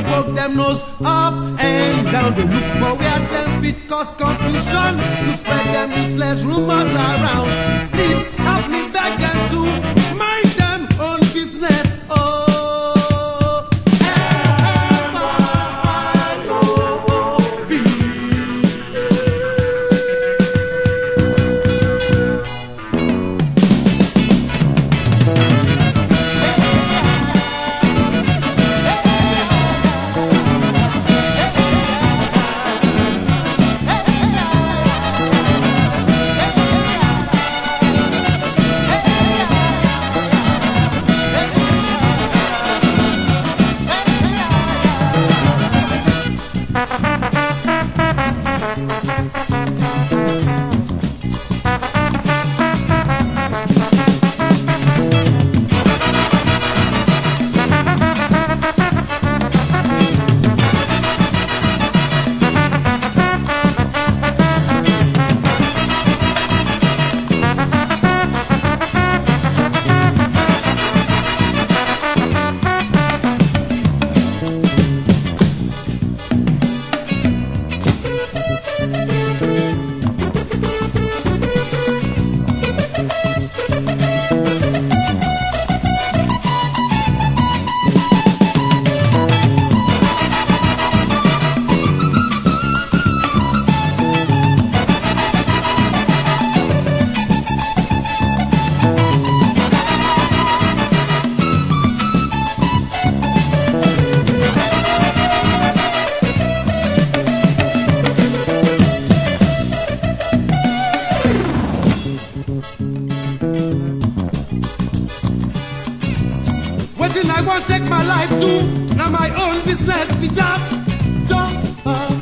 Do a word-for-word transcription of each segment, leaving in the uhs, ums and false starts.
poke them nose up and down. They look for where them fit cause confusion, to spread them useless rumors around. Please help me beg them to mind them own business. Oh. Wetin I want take my life do, now my own business be that. Just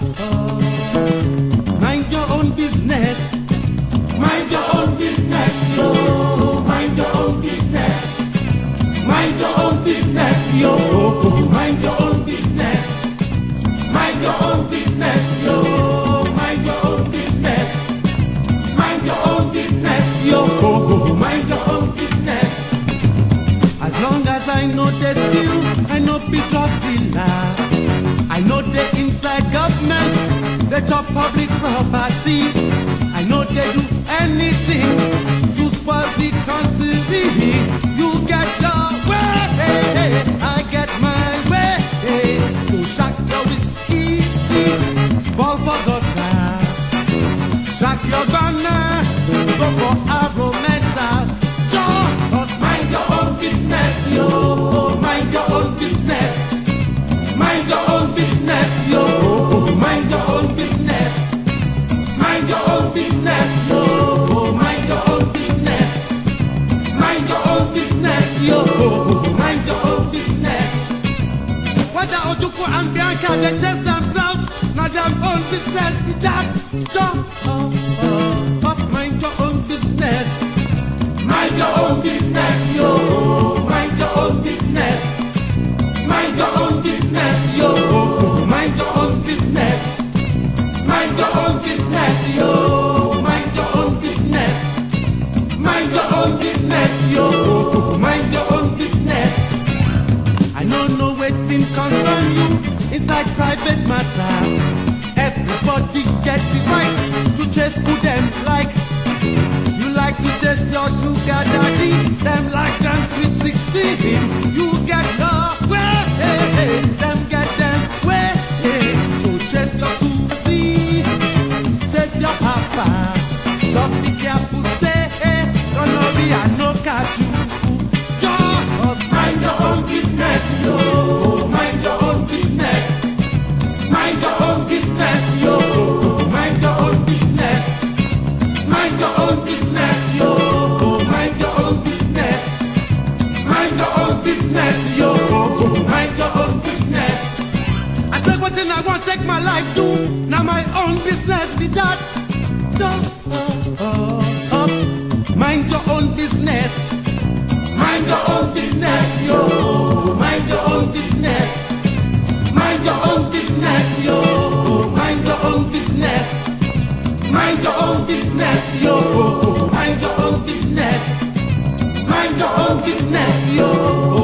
mind your own business. Mind your own business, yo. Mind your own business. Mind your own business, yo. Mind your own business. Mind your own business, yo. Mind your own business. Mind your own business, yo. Mind your own business. As long as I know the skill, I know be drug dealer. I know the inside government, they chop public property. I know they do anything to spoil the country. You get your way, I get my way. So shack your whiskey, fall for gutter. Shack your gunner, go for arrow metal. Just mind your own business, yo. Mind your own business. Mind your own business, yo. Mind your own business. Mind your own business, yo. Mind your own business. Mind your own business, yo. Mind your own business. Whether Ojukwu and Bianca, they chase themselves, not their own business with that. Just mind your own business. Mind your own business, yo. Mind your own business. Mind your own business, yo. Mind your own business. Mind your own business, yo. Mind your own business. Mind your own business, yo. Mind your own business. I don't know waiting concern you inside private matter. Everybody get the right to chase who them like. You like to chase your sugar daddy, them like them sweet sixteen. You get the way, them get them way. So chase your Susie, chase your papa. Just be careful, say, don't worry, I no catch you. Just mind your own business, yo. Mind your own business. Mind your own business, yo. Mind your own business. Mind your own business, yo. Mind your own business. Mind your own business, yo. Mind your own business. I said what thing I want take my life do, now my own business be that. Just mind your own business. Mind your own business, yo. Mind your own business. Mind your own business, yo. Mind your own business. Mind your own business, yo. Mind your own business. Mind your own business, yo.